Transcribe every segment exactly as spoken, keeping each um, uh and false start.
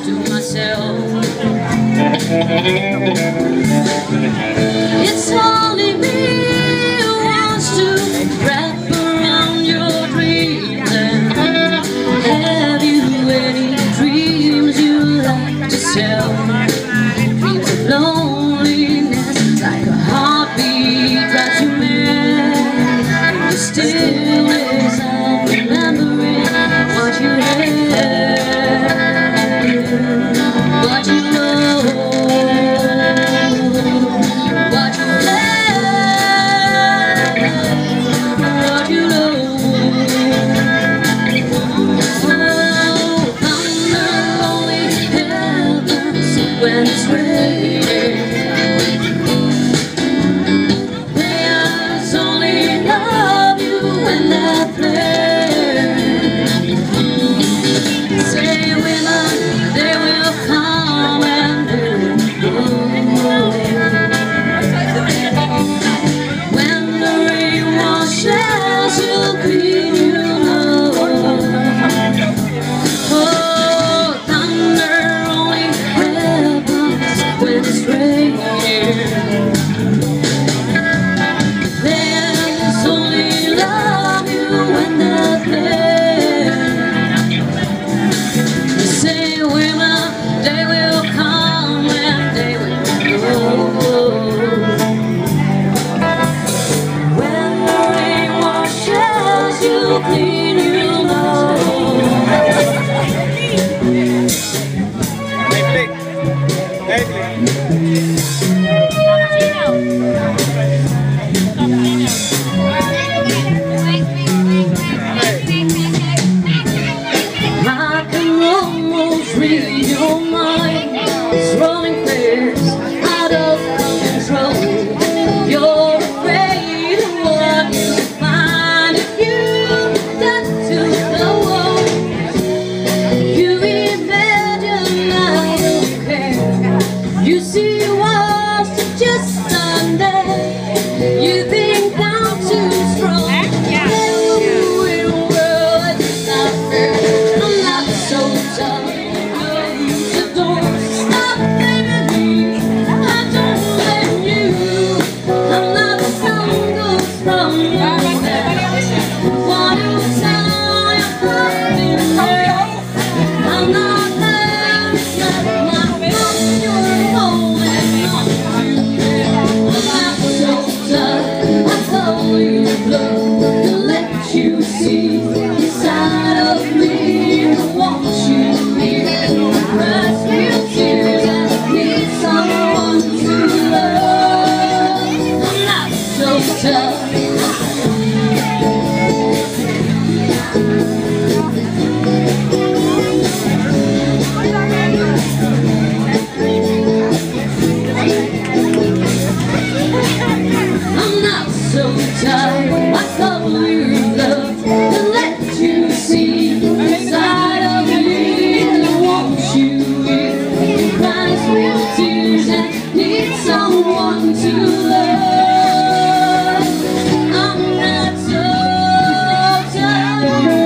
to myself, it's only me who wants to wrap around your dreams. And have you any dreams you like to sell? Dreams of loneliness, like a heartbeat drives you mad. The stillness of remembering what you had, what you know, what you had, what you know. Oh, I'm the lonely heavens when it's raining. Players only love you when they're playing. Say women, they will come and they will go. When the rain washes you clean, you know. Oh, thunder only happens when it's raining. Players only love you when they're playing. The same women, they will come and they will go. When the rain washes you clean, you know. I can almost read your mind. It's running fast, out of control. You're afraid of what you find if you got to go. You imagine I don't care. You see what's just under. You think I'm too strong. You see inside of me, I want you here. Cries real tears and need someone to love. I'm not so tough. I'm not so tired. I cover you love and let you see inside of me. I want you here. It cries real tears and need someone to love. I'm not so tired.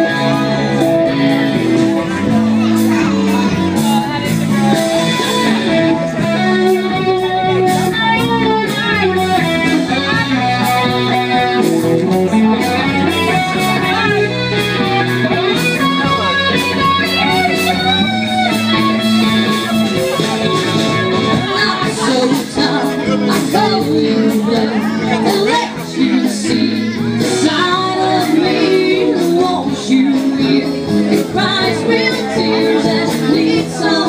It cries real tears and needs some